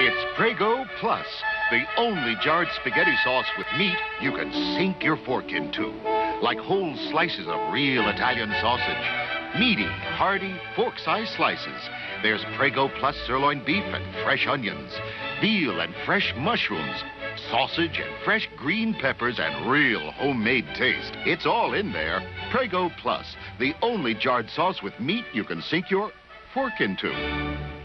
It's Prego Plus, the only jarred spaghetti sauce with meat you can sink your fork into. Like whole slices of real Italian sausage. Meaty, hearty, fork-sized slices. There's Prego Plus sirloin beef and fresh onions. Veal and fresh mushrooms. Sausage and fresh green peppers and real homemade taste. It's all in there. Prego Plus, the only jarred sauce with meat you can sink your fork into.